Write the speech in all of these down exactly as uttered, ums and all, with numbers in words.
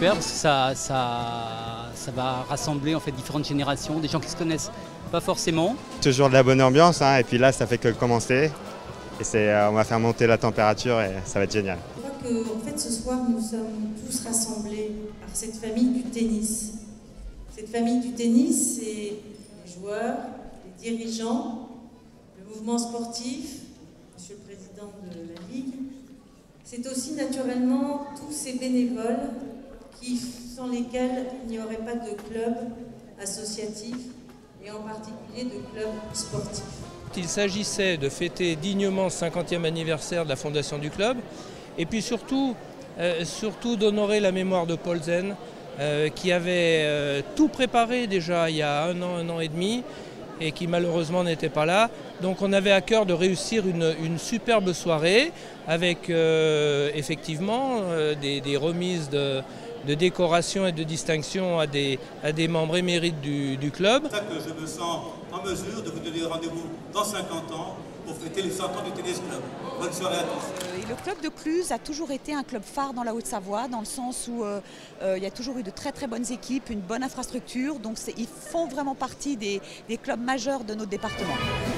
super parce que ça, ça, ça va rassembler en fait différentes générations, des gens qui se connaissent pas forcément. Toujours de la bonne ambiance, hein, et puis là ça fait que commencer. Et c'est, euh, on va faire monter la température et ça va être génial. Je crois que en fait, ce soir, nous sommes tous rassemblés par cette famille du tennis. Cette famille du tennis, c'est les joueurs, les dirigeants, le mouvement sportif, monsieur le président de la Ligue. C'est aussi naturellement tous ces bénévoles qui, sans lesquels il n'y aurait pas de club associatif et en particulier de club sportif. Il s'agissait de fêter dignement le cinquantième anniversaire de la fondation du club et puis surtout, euh, surtout d'honorer la mémoire de Paul Zen euh, qui avait euh, tout préparé déjà il y a un an, un an et demi et qui malheureusement n'était pas là. Donc on avait à cœur de réussir une, une superbe soirée avec euh, effectivement euh, des, des remises de, de décoration et de distinction à des, à des membres émérites du, du club. C'est pour ça que je me sens en mesure de vous donner rendez-vous dans cinquante ans pour fêter les cent ans du Tennis Club. Bonne soirée à tous. Et le club de Cluses a toujours été un club phare dans la Haute-Savoie, dans le sens où euh, euh, il y a toujours eu de très très bonnes équipes, une bonne infrastructure, donc ils font vraiment partie des, des clubs majeurs de notre département.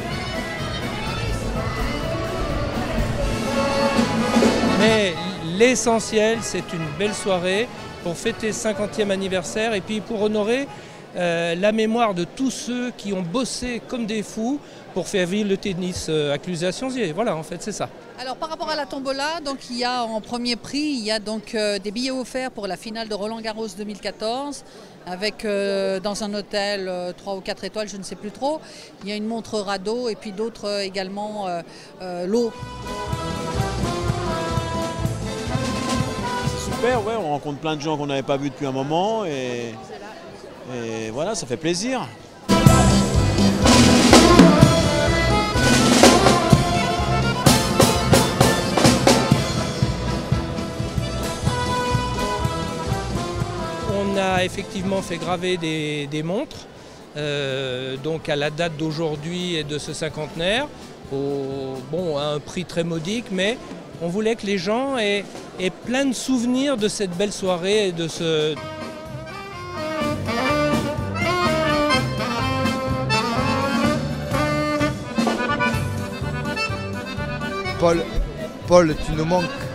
Mais l'essentiel, c'est une belle soirée pour fêter le cinquantième anniversaire et puis pour honorer euh, la mémoire de tous ceux qui ont bossé comme des fous pour faire vivre le tennis à Cluses et à Sionzier. Voilà, en fait, c'est ça. Alors par rapport à la tombola, donc il y a en premier prix, il y a donc euh, des billets offerts pour la finale de Roland Garros deux mille quatorze avec euh, dans un hôtel euh, trois ou quatre étoiles, je ne sais plus trop. Il y a une montre radeau et puis d'autres euh, également euh, euh, l'eau. Super, ouais, on rencontre plein de gens qu'on n'avait pas vus depuis un moment et, et voilà, ça fait plaisir. On a effectivement fait graver des, des montres, euh, donc à la date d'aujourd'hui et de ce cinquantenaire, au, bon, à un prix très modique, mais on voulait que les gens aient, aient plein de souvenirs de cette belle soirée et de ce... Paul, Paul, tu nous manques.